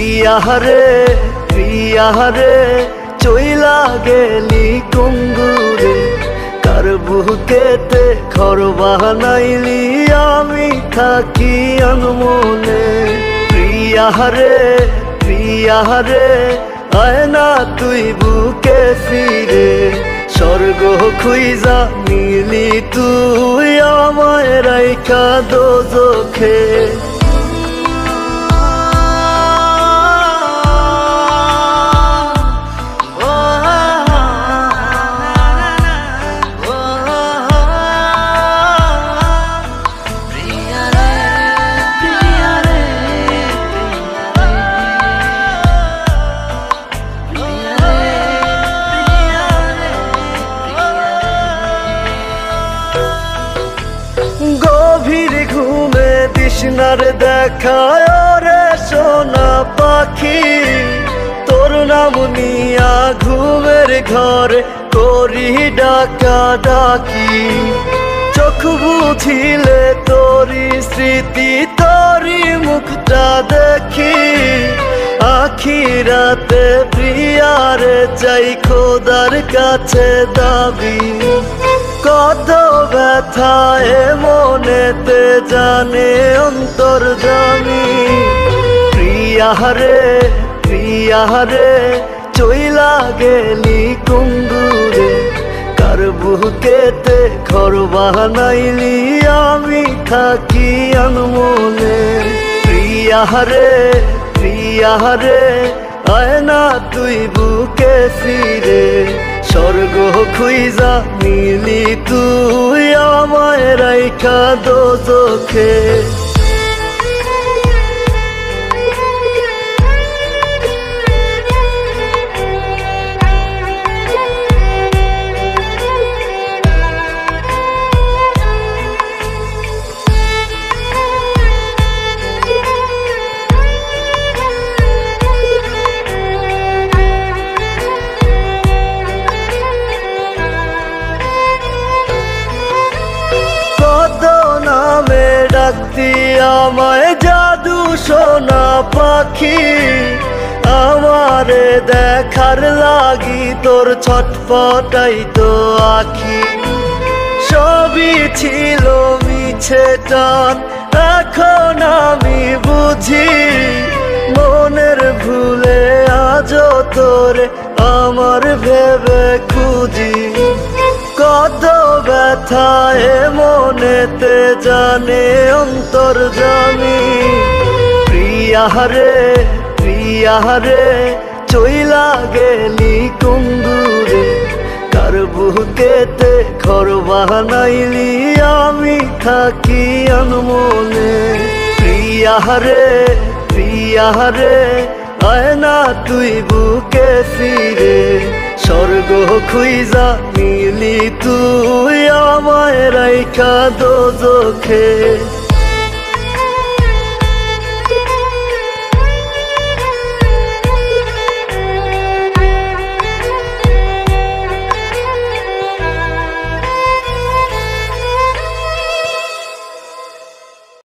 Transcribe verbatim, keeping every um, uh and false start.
প্রিয়ারে প্রিয়ারে চইলা গেলি কুঙ্গুরে কার বুকেতে ঘর বানাইলি আমি থাকি আনমনে। প্রিয়ারে প্রিয়ারে আয় না তুই বুকে ফিরে স্বর্গ খুইজা নিলি তুই আমায় রাইখা দোজখে। গভীর ঘুমে দিশনার দেখায় রে সোনা পাখি তোর নাম নিয়া ঘুমের ঘরে করি ডাকা ডাকি। চোখ বুঝিলে তোরি স্মৃতি তোরি মুখটা দেখি আখি রাতে প্রিয়ারে চাই খোদার কাছে দাবি। কত ব্যথায় মনেতে জানে অন্তর্যামী। প্রিয়ারে প্রিয়ারে চইলা গেলি কুঙ্গুরে কার বুকেতে ঘর বানাইলি আমি থাকি আনমনে। প্রিয়ারে প্রিয়ারে আয় না তুই বুকে ফিরে স্বর্গ খুইজা নিলি তুই আমায় রাইখা দোজখে। ডাকতি আমায় জাদু সোনা পাখি আমারে দেখার লাগি তোর ছটফটাই তো আখি। সবই ছিল মিছে টান এখন আমি বুঝি মনের ভুলে আজও তোরে আমার ভেবে খুঁজি। কত ব্যথায় মনেতে জানে অন্তর্যামী। প্রিয়ারে প্রিয়ারে চইলা গেলি কুঙ্গুরে কার বুকেতে ঘর বানাইলি আমি থাকি আনমনে। প্রিয়ারে প্রিয়ারে আয় না তুই বুকে ফিরে স্বর্গ খুইজা নিলি তুই আমায় রাইখা দোজখে।